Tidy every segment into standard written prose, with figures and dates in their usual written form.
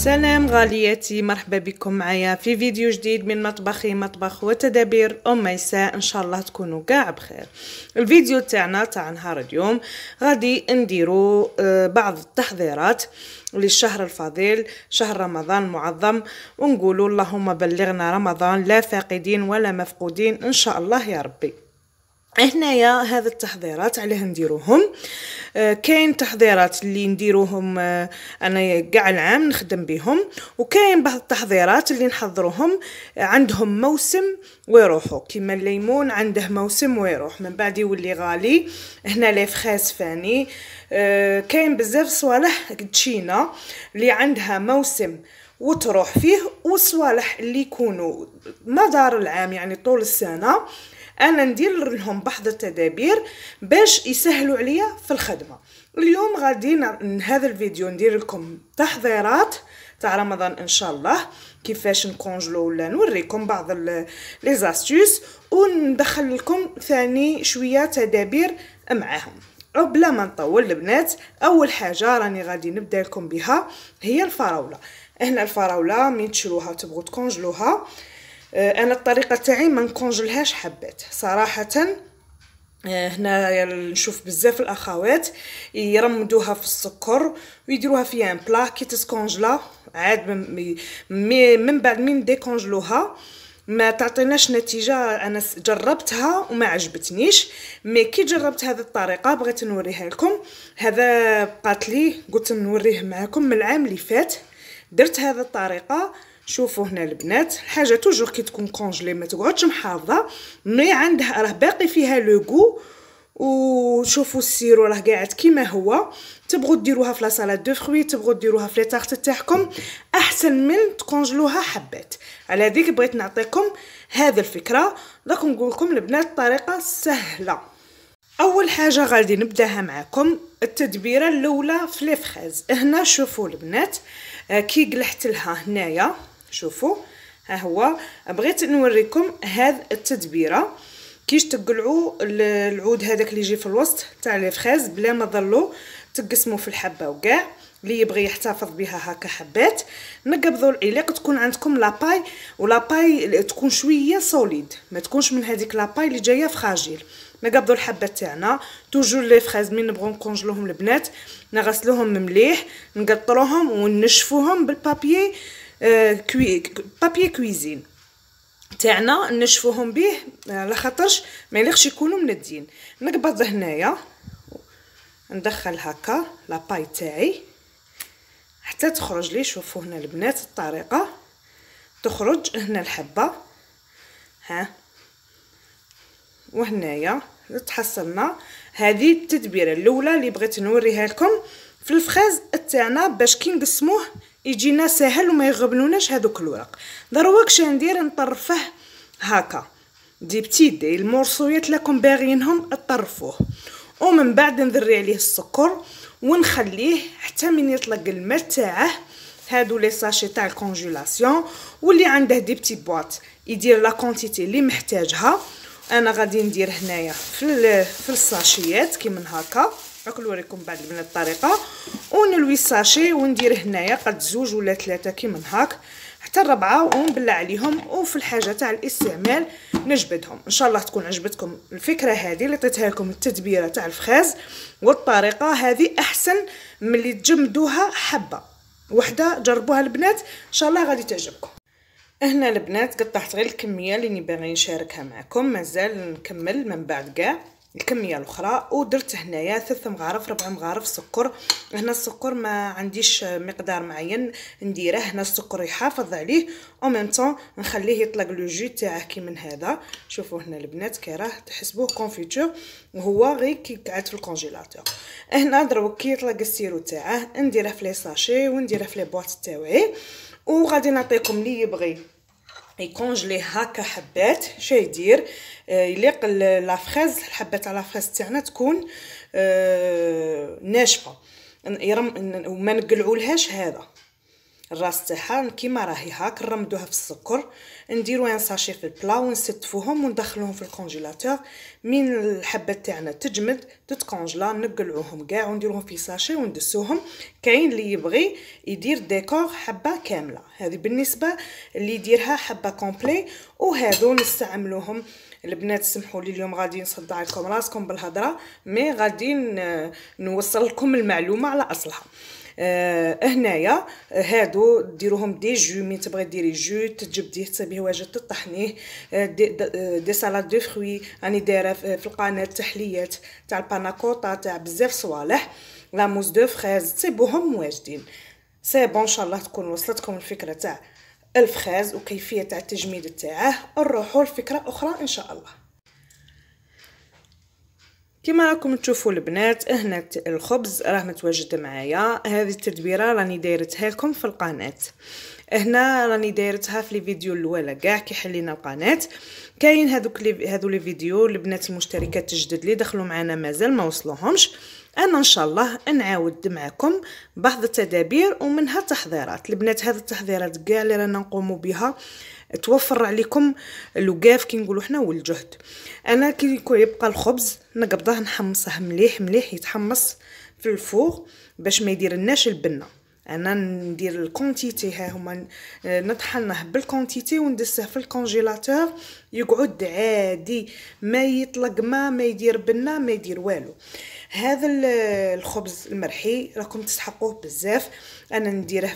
سلام غالياتي، مرحبا بكم معايا في فيديو جديد من مطبخي، مطبخ وتدابير ميساء. ان شاء الله تكونوا كاع بخير. الفيديو تاع نهار اليوم غادي نديرو بعض التحضيرات للشهر الفضيل، شهر رمضان المعظم، ونقولوا اللهم بلغنا رمضان لا فاقدين ولا مفقودين ان شاء الله يا ربي. هنايا هذا التحضيرات علاه نديروهم. كاين تحضيرات اللي نديروهم انا كاع العام نخدم بهم، وكاين بعض التحضيرات اللي نحضروهم عندهم موسم ويروحوا، كيما الليمون عنده موسم ويروح من بعد يولي غالي. هنا لي فخاز فاني. كاين بزاف صوالح تشينا اللي عندها موسم وتروح فيه، وصوالح اللي يكونوا مدار العام يعني طول السنه. انا ندير لهم بعض التدابير باش يسهلوا عليا في الخدمه. اليوم غادي هذا الفيديو ندير لكم تحضيرات تاع رمضان ان شاء الله، كيفاش نكونجلو ولا نوريكم بعض لي زاستيوس، وندخل لكم ثاني شويه تدابير معاهم. بلا ما نطول البنات، اول حاجه راني غادي نبدا لكم بها هي الفراوله. هنا الفراوله من تشروها تبغوا تكونجلوها، انا الطريقه تاعي ما نكونجلهاش حبات صراحه. هنا نشوف بزاف الاخوات يرمدوها في السكر ويديروها فيها ان بلا كي تسكونجلا عاد من بعد من ديكونجلوها ما تعطيناش نتيجه. انا جربتها وما عجبتنيش، مي كي جربت هذه الطريقه بغيت نوريها لكم. هذا بقات لي قلت نوريه معكم من العام اللي فات، درت هذه الطريقه. شوفوا هنا البنات، الحاجه توجور كي تكون كونجلي ما تقعدش محافظه، مي عندها راه باقي فيها لو غو. وشوفوا السيرو راه قاعد كيما هو. تبغوا ديروها في لا سالاد دو فروي، تبغوا ديروها في لي طارت تاعكم، احسن من تكونجلوها حبات. على هذيك بغيت نعطيكم هذه الفكره. راك نقول لكم البنات طريقه سهله. اول حاجه غادي نبداها معكم التدبيره الاولى في لي فخاز. هنا شوفوا البنات كي قلحت لها هنايا، شوفوا ها هو. بغيت نوريكم هذه التدبيره كيش تقلعوا العود هذاك اللي يجي في الوسط تاع لي فخاز بلا ما ظلوا تقسموا في الحبه. وكاع اللي يبغي يحتفظ بها هكا حبات، نقبضوا العليق تكون عندكم لاباي، ولاباي تكون شويه سوليد، ما تكونش من هذيك لاباي اللي جايه فراجيل. نقبضوا الحبات تاعنا توجور لي فخاز من نبغوا نكونجلوهم البنات، نغسلوهم مليح، نقطروهم ونشفوهم بالبابي بابي كويزين تاعنا، نشفوهم به على خاطرش ما يليقش يكونوا مندين. نقبض هنايا ندخل هكا لاباي تاعي حتى تخرج لي. شوفوا هنا البنات الطريقه تخرج هنا الحبه ها، وهنايا تحصلنا. هذه التدبيره الاولى اللي بغيت نوريها لكم في الفخاز تاعنا باش كي نقسموه يجينا سهل وما يغبنوناش هذوك الورق. دروك ندير نطرفه هكا دي بتيدي المورصويات لكم باغينهم اطرفوه، ومن بعد نذري عليه السكر ونخليه حتى من يطلق الماء تاعه. هادو لي ساشي تاع الكونجولاسيون، واللي عنده دي بتي بواط يدير لا كونتيتي اللي محتاجها. انا غادي ندير هنايا في الساشيات كي من هكا. راك نوريكم بعد من الطريقه، ونلوي الساشي وندير هنايا قد 2 ولا 3 كي من هاك حتى 4، ونبلع عليهم. وفي الحاجه تاع الاستعمال نجبدهم. ان شاء الله تكون عجبتكم الفكره هذه اللي عطيتها لكم، التدبيره تاع الفخاز. والطريقه هذه احسن من اللي تجمدوها حبه وحده. جربوها البنات ان شاء الله غادي تعجبكم. هنا البنات قطعت غير الكميه اللي باغي نشاركها معكم، مازال نكمل من بعد كاع الكميه الاخرى. ودرت هنايا 3 مغارف 4 مغارف سكر. هنا السكر ما عنديش مقدار معين نديره، هنا السكر يحافظ عليه او ميم طون نخليه يطلق لو جو تاعه كي من هذا. شوفوا هنا البنات كي راه تحسبوه كونفيتور وهو غير كي قعد في الكونجيلاتور. هنا دروك كي يطلق السيرو تاعه نديره في لي ساشي ونديره في لي بواط تاوعي. وغادي نعطيكم اللي يبغي يكونجلي هكا حبات شي يدير يليق لافخاز. الحبه تاع لافخاز تاعنا تكون ناشفه وما نقلعولهاش هذا. الراس تاعها كيما راهي هاك، نرمدوها في السكر، نديرو ان ساشي في البلا ونستفوهم وندخلوهم في الكونجيلاتور. من الحبات تاعنا تجمد تتكونجلا نقلعوهم كاع ونديروهم في ساشي وندسوهم. كاين اللي يبغي يدير ديكور حبه كامله، هذه بالنسبه اللي يديرها حبه كومبلي. وهذو نستعملوهم البنات. سمحوا لي اليوم غادي نصدع لكم راسكم بالهضره، مي غادي نوصل لكم المعلومه على اصلها. هنايا هادو ديروهم دي جو، مين تبغي ديري جو تجبديه تصيبيه واجد تطحنيه. دي سالاد دو فروي راني دايره في القناه تحليات تاع الباناكوطا تاع بزاف صوالح، لا موز دو فريز تصيبوهم واجدين. سي بون ان شاء الله تكون وصلتكم الفكره تاع الفخاز وكيفيه تاع التجميد تاعه. نروحوا لفكره اخرى ان شاء الله. كما راكم تشوفوا البنات هنا الخبز راه متواجد معايا. هذه التدبيره راني دايرتها لكم في القناه، هنا راني دايرتها في الفيديو الاولى كاع كي حلينا القناه. كاين هذو لي فيديو البنات المشتركات الجدد اللي دخلوا معنا مازال ما وصلوهمش. انا ان شاء الله نعاود معكم بعض التدابير ومنها تحضيرات البنات. هذه التحضيرات كاع اللي رانا نقوم بها توفر عليكم الوقاف كي نقولوا حنا والجهد. انا كي يبقى الخبز نقبضه نحمصه مليح مليح يتحمص في الفوغ باش ما يديرلناش البنه. انا ندير الكونتيتي، ها هما نطحنه بالكونتيتي وندسه في الكونجيلاتور يقعد عادي، ما يطلق ما يدير بنه ما يدير والو. هذا الخبز المرحي راكم تسحقوه بزاف. انا نديره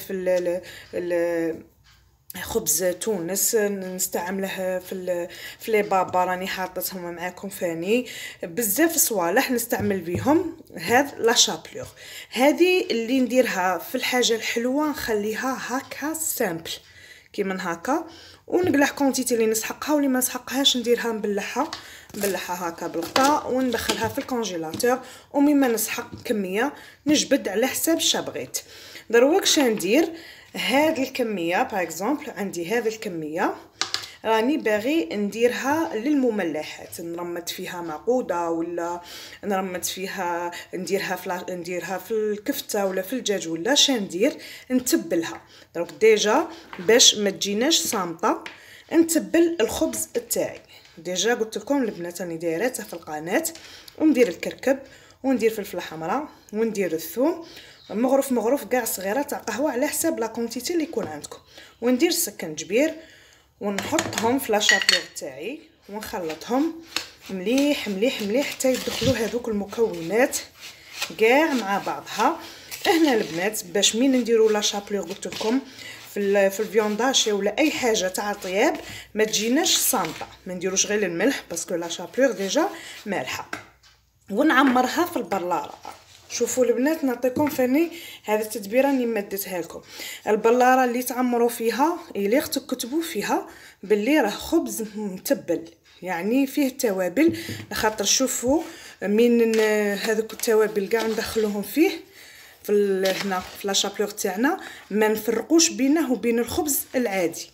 في خبز تونس نستعمله في لي بابا، راني حاطتهم معاكم فاني بزاف صوالح نستعمل بيهم. هذا لا شابلور هذه اللي نديرها في الحاجه الحلوه نخليها هكا سامبل كيما هكا، ونقلع كونتيتي اللي نسحقها واللي ما نسحقهاش نديرها مبلحه هكا بالغطاء وندخلها في الكونجيلاتور. ومما نسحق كميه نجبد على حساب شابغيت. دروك شندير هاد الكميه باغ اكزومبل، عندي هذه الكميه راني باغي نديرها للمملحات، نرمد فيها معقوده ولا نرمد فيها نديرها في الكفته ولا في الدجاج ولا شندير نتبلها. دونك ديجا باش ما تجيناش صامطه نتبل الخبز تاعي. ديجا قلت لكم البنات راني دايرتها في القناه، وندير الكركب وندير فلفله حمراء وندير الثوم مغرف كاع صغيره تاع قهوه على حساب لا كونتيتي اللي يكون عندكم، وندير سكنجبير ونحطهم في لاشابلور تاعي ونخلطهم مليح مليح مليح حتى يدخلوا هذوك المكونات كاع مع بعضها. هنا البنات باش مين نديروا لاشابلور قلت لكم في الفيونداشي ولا اي حاجه تاع طياب ما تجيناش صامطه، ما نديروش غير الملح باسكو لاشابلور ديجا مالحه، ونعمرها في البلاره. شوفوا البنات نعطيكم فاني هذه التدبيره اللي مدتها لكم. البلاره اللي تعمروا فيها اللي تكتبوا فيها باللي راه خبز متبل يعني فيه توابل، خاطر شوفوا من هذوك التوابل كاع ندخلوهم فيه في هنا في لاشابلور تاعنا، ما نفرقوش بينه وبين الخبز العادي.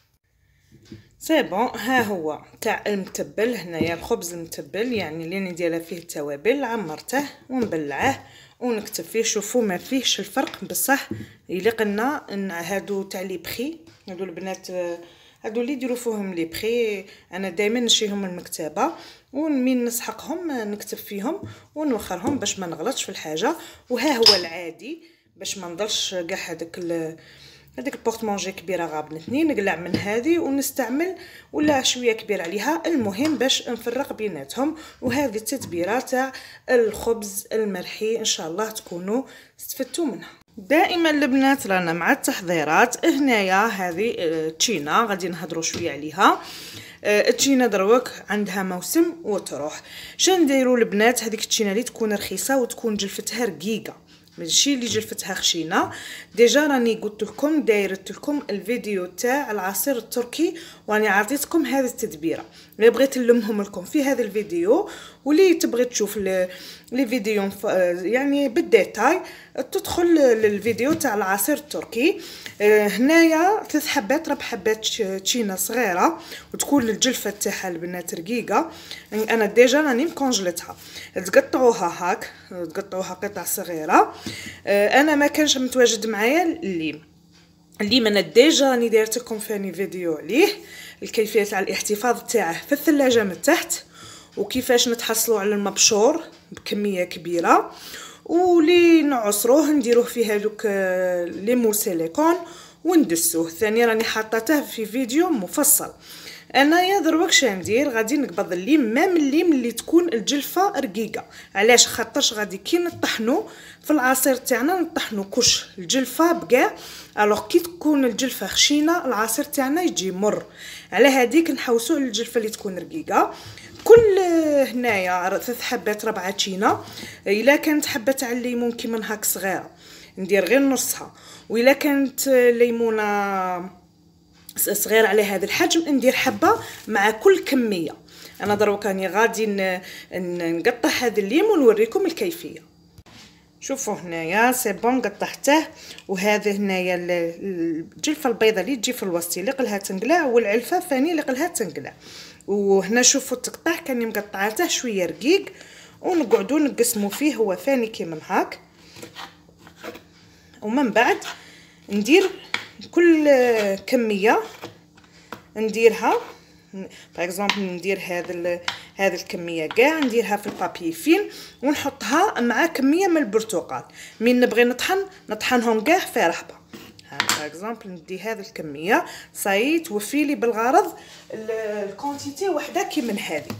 سي بون ها هو تاع المتبل. هنايا الخبز المتبل يعني اللي ندير فيه التوابل عمرته ونبلعه ونكتب فيه. شوفوا ما فيهش الفرق بصح يليقنا هادو تاع لي بخي، هادو البنات هادو اللي يديروا فيهم لي بخي انا دائما نشيهم من المكتبه ومن نسحقهم نكتب فيهم ونوخرهم باش ما نغلطش في الحاجه. وها هو العادي باش ما نضلش كاع هذيك البورت مونجي كبيره غابنتني نقلع من هذه ونستعمل ولا شويه كبير عليها، المهم باش نفرق بيناتهم. وهذه التتبيله تاع الخبز المرحي ان شاء الله تكونوا استفدتوا منها. دائما البنات رانا مع التحضيرات. هنايا هذه تشينا غادي نهضروا شويه عليها. التشينا دروك عندها موسم وتروح. شنديروا البنات هذيك التشينا اللي تكون رخيصه وتكون جلفتها رقيقه ماشي اللي جلفتها خشينه. ديجا راني قلت لكم دايرت لكم الفيديو تاع العصير التركي وراني عطيتكم هذه التدبيره اللي بغيت نلمهم لكم في هذا الفيديو، واللي تبغي تشوف لي فيديو يعني بالديتاي تدخل للفيديو تاع العصير التركي. هنايا 3 حبات 4 حبات تشينا صغيره وتكون الجلفه تاعها البنات رقيقه. انا ديجا راني مكونجلتها، تقطعوها هاك تقطعوها قطع صغيره. انا ما كانش متواجد معايا الليم اللي من ديجا راني دايرت لكم فاني فيديو عليه، الكيفيه تاع الاحتفاظ تاعه في الثلاجه من تحت، وكيفاش نتحصلوا على المبشور بكميه كبيره، ولي نعصروه نديروه في هذوك لي مول سيليكون وندسوه. ثاني راني حاطته في فيديو مفصل. انايا دروك شندير غادي نقبض الليم، مام الليم اللي تكون الجلفه رقيقه. علاش؟ خاطرش غادي كي نطحنو في العصير تاعنا نطحنو كش الجلفه بكاع، الوغ كي تكون الجلفه خشينه العصير تاعنا يجي مر. على هذيك نحوسو على الجلفه اللي تكون رقيقه. كل هنايا 3 حبات 4 تشينا. الا كانت حبه تاع الليمون كيما هاك صغيره ندير غير نصها، والا كانت ليمونه صغير على هذا الحجم ندير حبه مع كل كميه. انا دروك راني غادي نقطع هذا الليمون ونوريكم الكيفيه. شوفوا هنايا سي بون قطعته، وهذا هنايا الجلفه البيضاء اللي تجي في الوسط اللي قلها تنقلع، والعلفه ثاني اللي قلها تنقلع. وهنا شوفوا التقطاع كاني مقطعاته شويه رقيق، ونقعدوا نقسموا فيه هو ثاني كيما هاك. ومن بعد ندير كل كميه نديرها، باغ اكزومبل ندير هذا الكميه كاع نديرها في البابي فين ونحطها مع كميه من البرتقال. من نبغي نطحنهم كاع في رحبه. ها باغ اكزومبل ندي هذه الكميه صاي توفي لي بالغرض الكونتيتي وحده كيما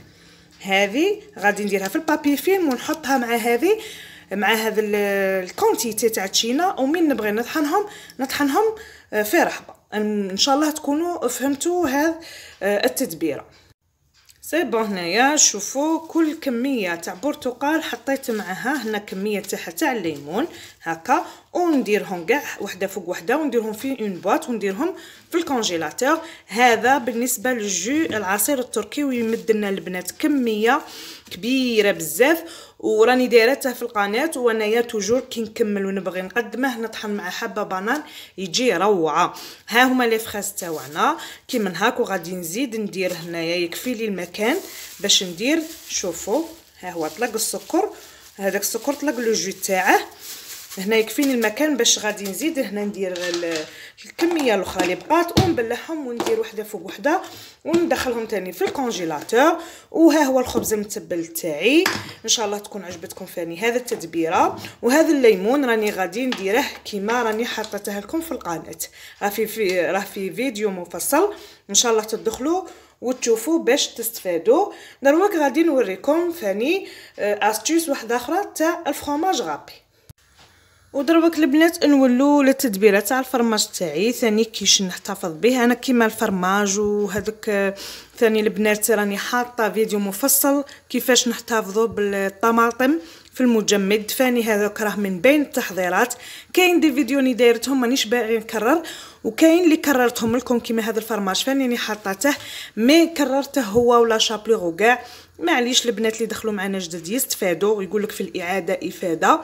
هذه غادي نديرها في البابي فين ونحطها مع هذا الكونتيتي تاع تشينا. ومن نبغي نطحنهم في رحبه. ان شاء الله تكونوا فهمتوا هذا التدبيره. سي بون هنايا شوفوا كل كميه تاع برتقال حطيت معها هنا كميه تاع الليمون هكا، ونديرهم كاع وحده فوق وحده ونديرهم في اون بواط ونديرهم في الكونجيلاتور. هذا بالنسبه للجو العصير التركي، ويمد لنا البنات كميه كبيره بزاف، وراني دايرته في القناه. وانايا توجور كي نكمل ونبغي نقدمه نطحن مع حبه بنان يجي روعه. ها هما لي فراس تاعنا كيما هاك، وغادي نزيد ندير هنايا يكفي لي المكان باش ندير. شوفوا ها هو طلق السكر، هذاك السكر طلق لو جو تاعه. هنا يكفيني المكان باش غادي نزيد هنا ندير الكميه الاخرى اللي بقات ونبلعهم وندير وحده فوق وحده وندخلهم تاني في الكونجيلاتور. وها هو الخبز المتبل تاعي. ان شاء الله تكون عجبتكم فاني هذا التدبيره. وهذا الليمون راني غادي نديره كيما راني حاطته لكم في القناه، راه في فيديو مفصل ان شاء الله تدخلوا وتشوفوا باش تستفادوا. دروك غادي نوريكم فاني استيوس واحده اخرى تاع الفرomاج غابي. ودروك البنات نولوا للتدبيره تاع الفرماج تاعي ثاني كيش نحتفظ به. انا كيما الفرماج وهذاك ثاني البنات راني حاطه فيديو مفصل كيفاش نحتفظوا بالطماطم في المجمد. فاني هذاك راه من بين التحضيرات. كاين دي فيديو ني دايرتهم مانيش باغي نكرر، وكاين اللي كررتهم لكم كيما هذا الفرماج فاني راني حاطاته مي كررته هو ولا شابليغ كاع. معليش البنات اللي دخلوا معنا جدد يستفادوا ويقول لك في الاعاده افاده.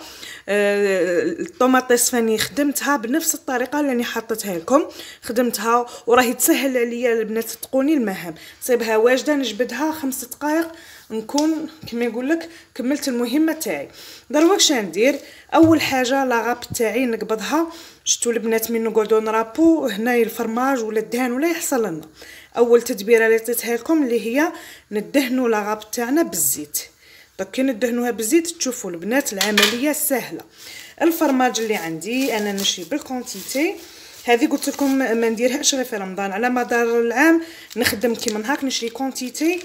الطوماطيس فاني خدمتها بنفس الطريقه اللي حطيتها لكم، خدمتها وراهي تسهل عليا البنات تقوني المهام. صيبها واجده نجبدها 5 دقائق نكون كما يقول لك كملت المهمه تاعي. دروك شندير اول حاجه لاغاب تاعي نقبضها. شتو البنات من نقعدوا نرابو هنايا الفرماج ولا الدهان ولا يحصل لنا. اول تدبيره اللي عطيتها لكم اللي هي ندهنوا لاغاب تاعنا بالزيت. دونك كي ندهنوها بالزيت تشوفوا البنات العمليه سهله. الفرماج اللي عندي انا نشري بالكونتيتي هذه قلت لكم ما نديرهاش غير في رمضان، على مدار العام نخدم كيما هاك نشري كونتيتي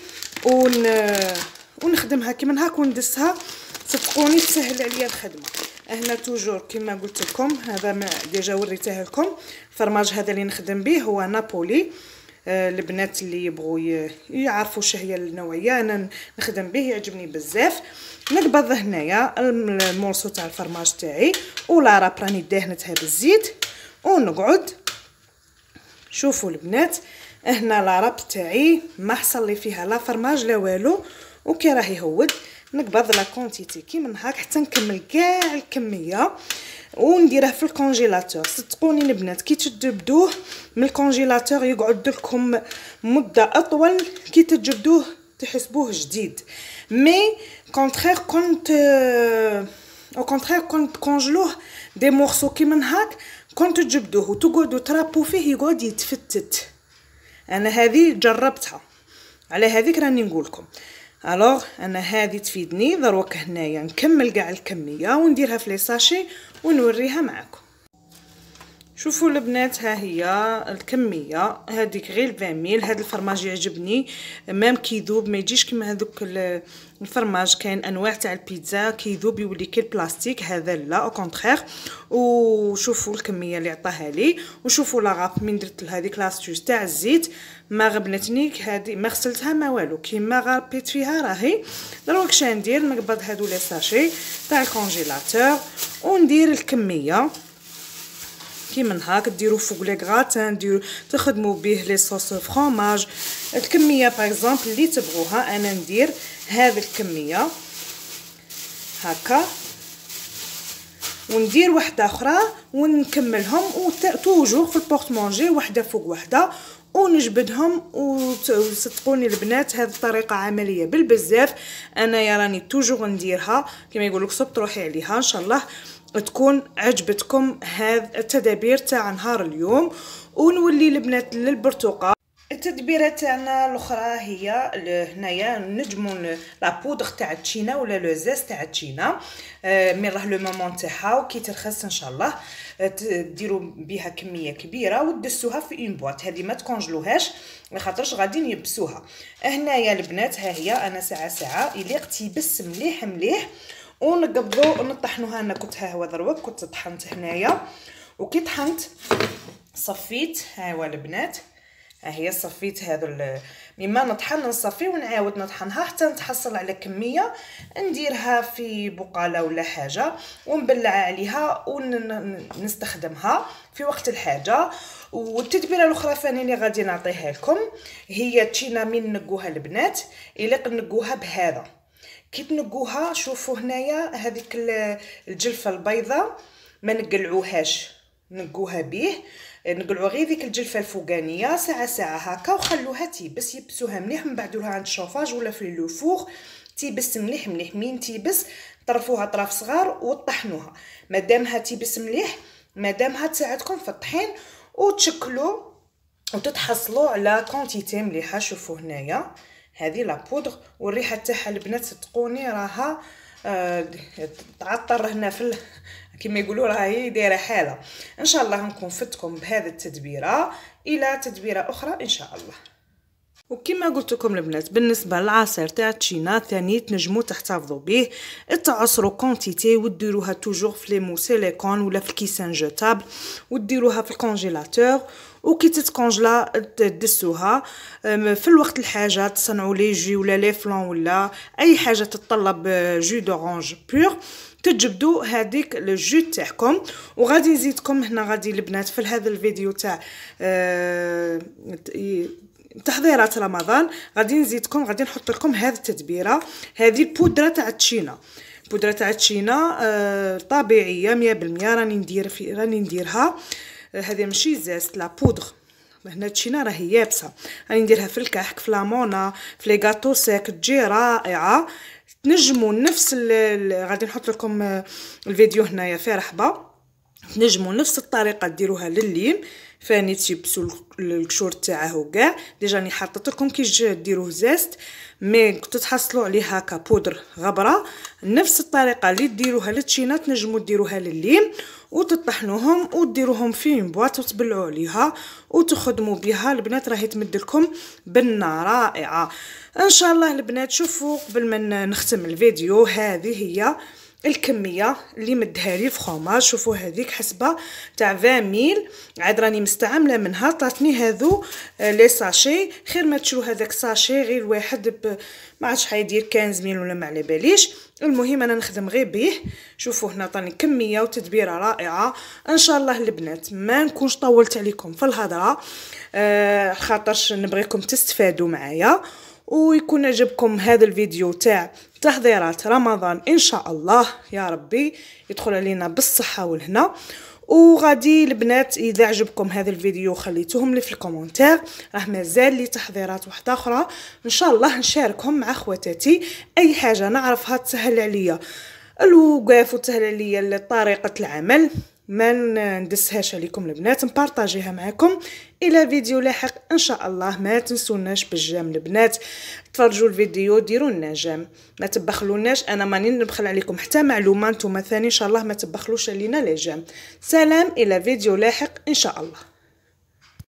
ونخدمها كيما هاك وندسها. صدقوني تسهل عليا الخدمه. هنا توجور كيما قلت لكم هذا ما ديجا وريته لكم. الفرماج هذا اللي نخدم به هو نابولي. البنات اللي يبغوا يعرفوا شهيه النوعيه انا نخدم به يعجبني بزاف. نقبض هنايا المورسو تاع الفرماج تاعي ولا راب راني دهنتها بالزيت ونقعد. شوفوا البنات هنا لاراب تاعي ما حصل لي فيها لا فرماج لا والو، وكي راهي هود نقبض لا كونتيتي كيما هاك حتى نكمل كاع الكميه ونديره في الكونجيلاتور. صدقوني البنات كي تجبدوه من الكونجيلاتور يقعد لكم مده اطول كي تجبدوه تحسبوه جديد. مي كونترير كنت كونجلوه دي مورسو كيما هاك كنتو تجبدوه وتقعدوا ترابوا فيه يقعد يتفتت. انا هذه جربتها، على هذيك راني نقولكم. الوغ انا هذه تفيدني. دروك هنايا نكمل كاع الكميه ونديرها في لي ساشي ونوريها معكم. شوفوا البنات، ها هي الكميه هذيك غير 20 ميل. هذا الفرماج يعجبني مام كيذوب، ما يجيش كيما هذوك الفرماج. كاين انواع تاع البيتزا كيذوب يولي كي البلاستيك، هذا لا او كونترير. وشوفوا الكميه اللي عطاها لي، وشوفوا لاغاب من درت لهذيك لاستوس تاع الزيت. ما غبنتني هذه، ما غسلتها ما والو، كيما غربيت فيها راهي. دروك شا ندير؟ نقبض هادو لي ساشي تاع الكونجيلاتور وندير الكميه كيما هاك. ديروا فوق لي غراتان، ديروا تخدموا به لي صوص فرomage. الكميه باغ اكزومبل اللي تبغوها، انا ندير هذه الكميه هكا وندير واحده اخرى ونكملهم توجور في البورطمونجي واحده فوق واحده ونجبدهم. وصدقوني البنات هذه الطريقه عمليه بالبزاف. انا يا راني توجور نديرها كما يقولوا صبت روحي عليها. ان شاء الله تكون عجبتكم هذه التدابير تاع نهار اليوم. ونولي البنات للبرتقال. التدبيره تاعنا الاخرى هي هنايا نجموا لا بودغ تاع التشينا ولا لو زيست تاع التشينا. مي راه لو مومون تاعها وكي ترخص ان شاء الله ديروا بها كميه كبيره وتدسوها في اون بواط. هذه ما تكونجلوهاش لخاطرش غادي يبسوها. هنايا البنات ها هي انا ساعه يليق تيبس مليح مليح. ونقبضوا ونطحنوها. انا كنت ها هو دروك كنت طحنت هنايا، وكي طحنت صفيت. ها هو البنات، ها هي صفيت هذو مما نطحن نصفي ونعاود نطحنها حتى نتحصل على كميه نديرها في بقاله ولا حاجه ونبلع عليها ونستخدمها في وقت الحاجه. والتتبيله الاخرى ثاني اللي غادي نعطيها لكم هي التشينا. من نقوها البنات يليق نقوها بهذا. كي تنقوها شوفوا هنايا هذيك الجلفه البيضاء ما نقلعوهاش، نقوها به نقلعوا غير ديك الجلفه الفوقانيه ساعه هكا وخلوها تيبس. يبسوها مليح من بعد عند الشوفاج ولا في لو فور تيبس مليح مليح. مين تيبس طرفوها طرف صغار وطحنوها. مادامها تيبس مليح مادامها تساعدكم في الطحين وتشكلوا وتتحصلوا على كونتيتي مليحه. شوفوا هنايا هذه لا بودغ والريحه تاعها البنات صدقوني راها تعطر هنا في كما يقولوا راهي دايره حاله. ان شاء الله نكون فتكم بهذه التدبيره الى تدبيره اخرى ان شاء الله. وكما قلت لكم البنات بالنسبه للعصير تاع التشينا ثاني تنجموا تحتفظوا به. تعصروا كونتيتي وديروها توجور في لي مو سيليكون ولا في الكيسان جوتابل وديروها في الكونجيلاتور. وكي تتكونجلا تدسوها في الوقت الحاجه تصنعوا لي جو ولا لي فلان ولا اي حاجه تتطلب جو دورانج بور تجبدوا هذيك لو جو تاعكم. وغادي نزيدكم هنا غادي البنات في هذا الفيديو تاع تحضيرات رمضان غادي نزيدكم غادي نحط لكم هذه التدبيره. هذه البودره تاع التشينا، البودره تاع التشينا طبيعيه 100% راني نديرها. هذه ماشي زاست لا بودغ، هنا التشينا راهي يابسه. راني نديرها في الكحك في لامونا في لي غاتو سيك تجي رائعه. تنجموا نفس غادي نحط لكم الفيديو هنايا في رحبه. تنجموا نفس الطريقه ديروها للليم فاني تيبسوا القشور تاعه كاع. ديجا راني حطيت لكم كي ديروه زاست مي تتحصلوا عليه هكا بودر غبره. نفس الطريقه اللي ديروها للتشينا تنجموا ديروها للليم وتطحنوهم وديروهم في بواط وتبلعوا عليها وتخدموا بها البنات. راهي تمد لكم بنه رائعه ان شاء الله البنات. شوفوا قبل ما نختم الفيديو هذه هي الكميه اللي مدها لي الفرomاج. شوفوا هذيك حسبه تاع 20 ميل عاد راني مستعمله منها. عطاتني هذو لي ساشي. خير ما تشرو هذاك ساشي غير واحد ما عادش حيدير 15 ميل ولا ما على باليش. المهم انا نخدم غير به. شوفوا هنا عطاني كميه وتدبيره رائعه ان شاء الله البنات. ما نكونش طولت عليكم في الهضره خاطرش نبغيكم تستفادوا معايا ويكون عجبكم هذا الفيديو تاع تحضيرات رمضان ان شاء الله. يا ربي يدخل علينا بالصحه والهنا. وغادي البنات اذا عجبكم هذا الفيديو خليتوهم لي في الكومونتير. راه مازال لي تحضيرات واحده اخرى ان شاء الله نشاركهم مع خواتاتي. اي حاجه نعرفها تسهل عليا الوقاف وتسهل عليا طريقه العمل ما ندسهاش عليكم البنات، نبارطاجيها معكم. الى فيديو لاحق ان شاء الله. ما تنسوناش بالجام البنات، تفرجوا الفيديو، ديروا لنا جام، ما تبخلوناش. انا ماني نبخل عليكم حتى معلومه، نتوما ثاني ان شاء الله ما تبخلوش علينا لي جام. سلام، الى فيديو لاحق ان شاء الله.